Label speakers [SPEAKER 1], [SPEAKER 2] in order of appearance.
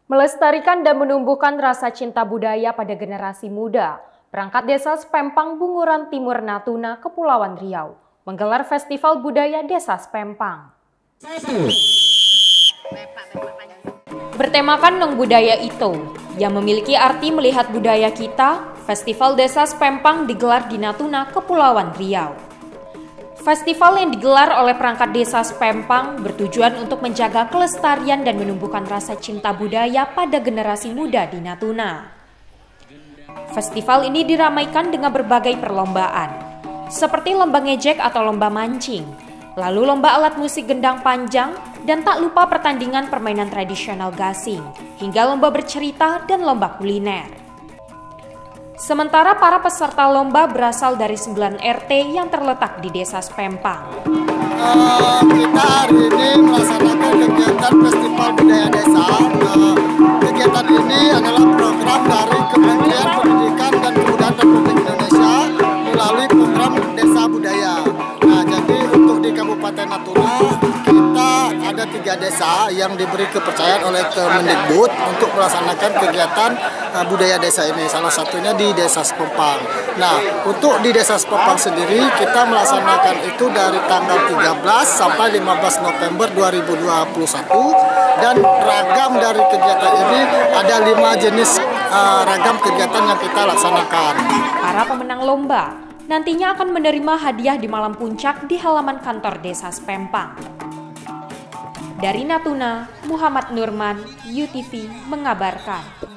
[SPEAKER 1] Melestarikan dan menumbuhkan rasa cinta budaya pada generasi muda, perangkat desa Spempang Bunguran Timur Natuna, Kepulauan Riau, menggelar Festival Budaya Desa Spempang. Bertemakan Nong Budaya Itu, yang memiliki arti melihat budaya kita, Festival Desa Spempang digelar di Natuna, Kepulauan Riau. Festival yang digelar oleh perangkat desa Spempang bertujuan untuk menjaga kelestarian dan menumbuhkan rasa cinta budaya pada generasi muda di Natuna. Festival ini diramaikan dengan berbagai perlombaan, seperti lomba ngejek atau lomba mancing, lalu lomba alat musik gendang panjang, dan tak lupa pertandingan permainan tradisional gasing, hingga lomba bercerita dan lomba kuliner. Sementara para peserta lomba berasal dari 9 RT yang terletak di desa Spempang.
[SPEAKER 2] Kita hari ini melaksanakan kegiatan Festival Budaya Desa. Kegiatan ini adalah program dari Kementerian Pendidikan dan Kebudayaan Republik Indonesia melalui program Desa Budaya. Nah, jadi untuk di Kabupaten Natuna kita ada 3 desa yang diberi kepercayaan oleh Kemendikbud untuk melaksanakan kegiatan budaya desa ini. Salah satunya di Desa Spempang. Nah, untuk di Desa Spempang sendiri kita melaksanakan itu dari tanggal 13 sampai 15 November 2021 dan ragam dari kegiatan ini ada 5 jenis ragam kegiatan yang kita laksanakan.
[SPEAKER 1] Para pemenang lomba nantinya akan menerima hadiah di malam puncak di halaman kantor Desa Spempang. Dari Natuna, Muhammad Nurman, UTV mengabarkan.